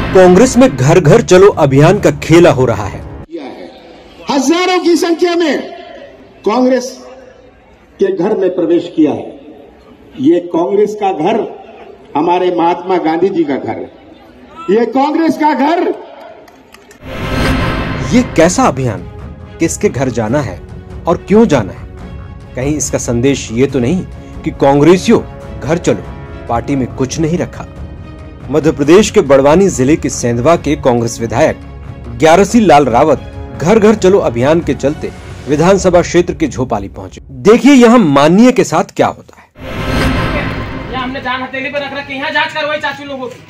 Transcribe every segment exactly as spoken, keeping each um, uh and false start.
कांग्रेस में घर घर चलो अभियान का खेला हो रहा है। हजारों की संख्या में कांग्रेस के घर में प्रवेश किया है। ये कांग्रेस का घर हमारे महात्मा गांधी जी का घर है। ये कांग्रेस का घर। ये कैसा अभियान, किसके घर जाना है और क्यों जाना है? कहीं इसका संदेश ये तो नहीं कि कांग्रेसियों घर चलो, पार्टी में कुछ नहीं रखा। मध्य प्रदेश के बड़वानी जिले के सेंधवा के कांग्रेस विधायक ग्यारसी लाल रावत घर घर चलो अभियान के चलते विधानसभा क्षेत्र के झोपाली पहुंचे। देखिए यहाँ माननीय के साथ क्या होता है। यहाँ हमने जान हथेली पर रख रखी, यहाँ जांच करवाई चाचू लोगों की।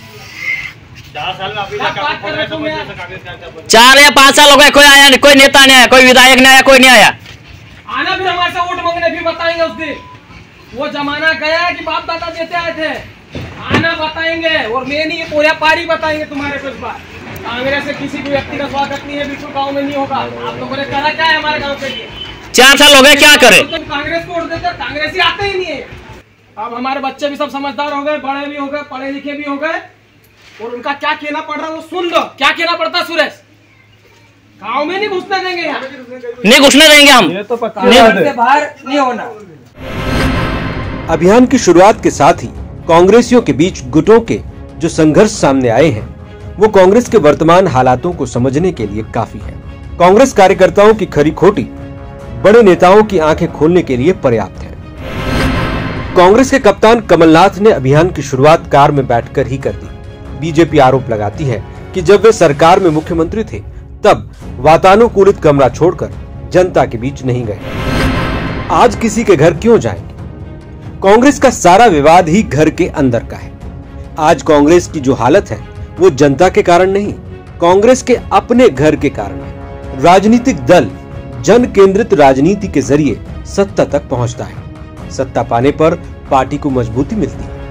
चार या पाँच साल हो गए, कोई आया नहीं, कोई नेता नहीं आया, कोई विधायक नहीं आया, कोई नहीं आया। आना फिर हमारे से वोट मांगने भी बताएंगे। उस दिन वो जमाना गया कि बाप दादा देते आए थे। आना बताएंगे और मैं नहीं, पूरा पारी बताएंगे तुम्हारे को। इस बार कांग्रेस से किसी भी व्यक्ति का स्वागत नहीं है, बिल्कुल गाँव में नहीं होगा। आप लोगों ने करा क्या है हमारे गाँव के लिए? चार साल हो गए, क्या करे? तो कांग्रेस को वोट देते, कांग्रेस ही आते ही नहीं है। अब हमारे बच्चे भी सब समझदार हो गए, बड़े भी हो गए, पढ़े लिखे भी हो गए, और उनका क्या कहना पड़ रहा है वो सुन लो। क्या कहना पड़ता सुरेश? गाँव में नहीं घुसने देंगे, यहाँ नहीं घुसने देंगे हम, ये तो पता है, बाहर नहीं होना। अभियान की शुरुआत के साथ ही कांग्रेसियों के बीच गुटों के जो संघर्ष सामने आए हैं वो कांग्रेस के वर्तमान हालातों को समझने के लिए काफी है। कांग्रेस कार्यकर्ताओं की खरी खोटी बड़े नेताओं की आंखें खोलने के लिए पर्याप्त है। कांग्रेस के कप्तान कमलनाथ ने अभियान की शुरुआत कार में बैठकर ही कर दी। बीजेपी आरोप लगाती है कि जब वे सरकार में मुख्यमंत्री थे तब वातानुकूलित कमरा छोड़कर जनता के बीच नहीं गए। आज किसी के घर क्यों जाएंगे? कांग्रेस का सारा विवाद ही घर के अंदर का है। आज कांग्रेस की जो हालत है वो जनता के कारण नहीं, कांग्रेस के अपने घर के कारण है। राजनीतिक दल जन केंद्रित राजनीति के जरिए सत्ता तक पहुंचता है। सत्ता पाने पर पार्टी को मजबूती मिलती है।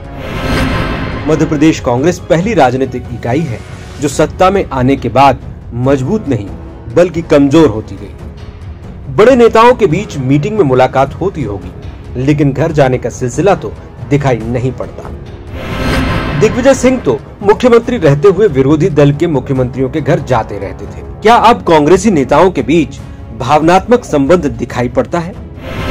मध्य प्रदेश कांग्रेस पहली राजनीतिक इकाई है जो सत्ता में आने के बाद मजबूत नहीं बल्कि कमजोर होती गई। बड़े नेताओं के बीच मीटिंग में मुलाकात होती होगी, लेकिन घर जाने का सिलसिला तो दिखाई नहीं पड़ता। दिग्विजय सिंह तो मुख्यमंत्री रहते हुए विरोधी दल के मुख्यमंत्रियों के घर जाते रहते थे। क्या अब कांग्रेसी नेताओं के बीच भावनात्मक संबंध दिखाई पड़ता है?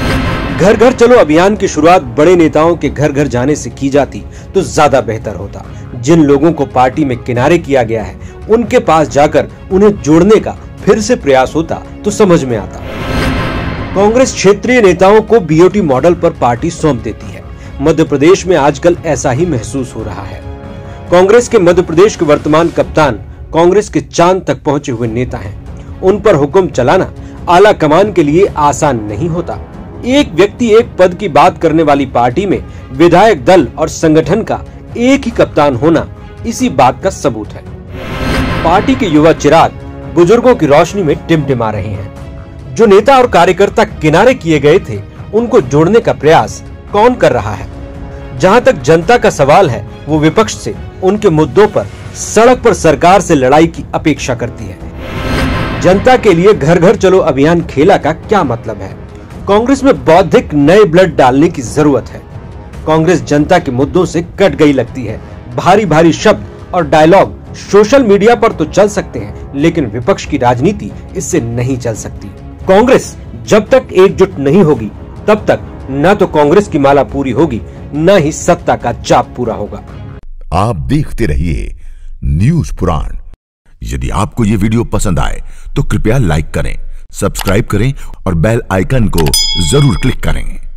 घर घर चलो अभियान की शुरुआत बड़े नेताओं के घर घर जाने से की जाती तो ज्यादा बेहतर होता। जिन लोगों को पार्टी में किनारे किया गया है उनके पास जाकर उन्हें जोड़ने का फिर से प्रयास होता तो समझ में आता। कांग्रेस क्षेत्रीय नेताओं को बीओटी मॉडल पर पार्टी सौंप देती है। मध्य प्रदेश में आजकल ऐसा ही महसूस हो रहा है। कांग्रेस के मध्य प्रदेश के वर्तमान कप्तान कांग्रेस के चांद तक पहुंचे हुए नेता हैं। उन पर हुक्म चलाना आला कमान के लिए आसान नहीं होता। एक व्यक्ति एक पद की बात करने वाली पार्टी में विधायक दल और संगठन का एक ही कप्तान होना इसी बात का सबूत है। पार्टी के युवा चिराग बुजुर्गों की रोशनी में टिमटिमा रहे हैं। जो नेता और कार्यकर्ता किनारे किए गए थे उनको जोड़ने का प्रयास कौन कर रहा है? जहां तक जनता का सवाल है वो विपक्ष से उनके मुद्दों पर सड़क पर सरकार से लड़ाई की अपेक्षा करती है। जनता के लिए घर घर चलो अभियान खेला का क्या मतलब है? कांग्रेस में बौद्धिक नए ब्लड डालने की जरूरत है। कांग्रेस जनता के मुद्दों से कट गई लगती है। भारी भारी शब्द और डायलॉग सोशल मीडिया पर तो चल सकते हैं, लेकिन विपक्ष की राजनीति इससे नहीं चल सकती। कांग्रेस जब तक एकजुट नहीं होगी तब तक न तो कांग्रेस की माला पूरी होगी न ही सत्ता का जाप पूरा होगा। आप देखते रहिए न्यूज पुराण। यदि आपको ये वीडियो पसंद आए तो कृपया लाइक करें, सब्सक्राइब करें और बेल आइकन को जरूर क्लिक करें।